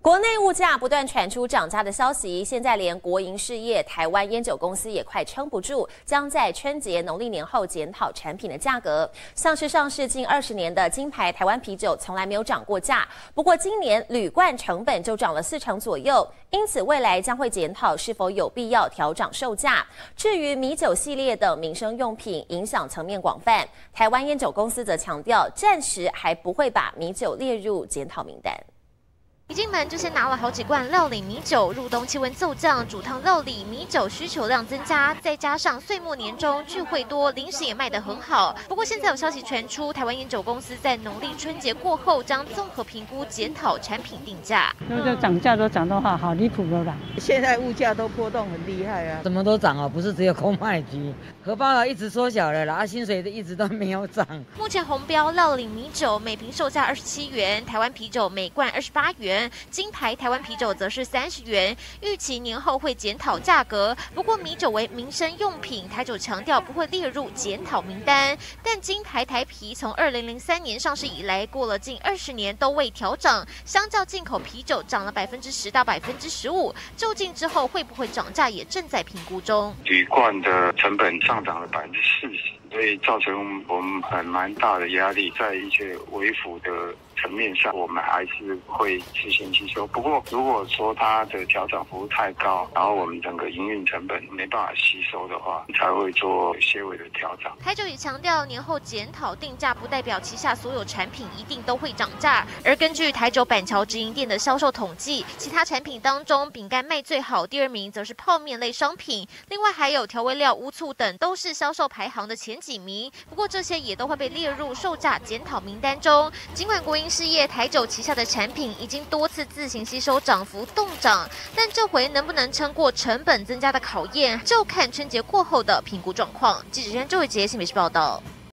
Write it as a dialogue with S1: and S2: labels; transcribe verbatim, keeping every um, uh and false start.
S1: 国内物价不断传出涨价的消息，现在连国营事业台湾烟酒公司也快撑不住，将在春节农历年后检讨产品的价格。像是上市近二十年的金牌台湾啤酒从来没有涨过价，不过今年铝罐成本就涨了四成左右，因此未来将会检讨是否有必要调涨售价。至于米酒系列等民生用品，影响层面广泛，台湾烟酒公司则强调，暂时还不会把米酒列入检讨名单。
S2: 一进门就先拿了好几罐料理米酒，入冬气温骤降，煮汤料理米酒需求量增加，再加上岁末年终聚会多，零食也卖得很好。不过现在有消息传出，台湾烟酒公司在农历春节过后将综合评估检讨产品定价。
S3: 那个涨价都涨到好好离谱了啦！
S4: 现在物价都波动很厉害啊，
S5: 什么都涨哦，不是只有公卖局，荷包啊一直缩小了啦，啊薪水一直都没有涨。
S2: 目前红标料理米酒每瓶售价二十七元，台湾啤酒每罐二十八元。 金牌台湾啤酒则是三十元，预期年后会检讨价格。不过米酒为民生用品，台酒强调不会列入检讨名单。但金牌台啤从二零零三年上市以来，过了近二十年都未调涨，相较进口啤酒涨了百分之十到百分之十五。究竟之后会不会涨价，也正在评估中。
S6: 铝罐的成本上涨了百分之四十，所以造成我们很蛮大的压力，在一些微幅的 层面上，我们还是会实行吸收。不过，如果说它的调整幅度太高，然后我们整个营运成本没办法吸收的话，才会做些微的调整。
S2: 台酒也强调，年后检讨定价不代表旗下所有产品一定都会涨价。而根据台酒板桥直营店的销售统计，其他产品当中，饼干卖最好，第二名则是泡面类商品，另外还有调味料、乌醋等都是销售排行的前几名。不过这些也都会被列入售价检讨名单中。尽管国营 事业台酒旗下的产品已经多次自行吸收涨幅动涨，但这回能不能撑过成本增加的考验，就看春节过后的评估状况。记者周伟杰新北市报道。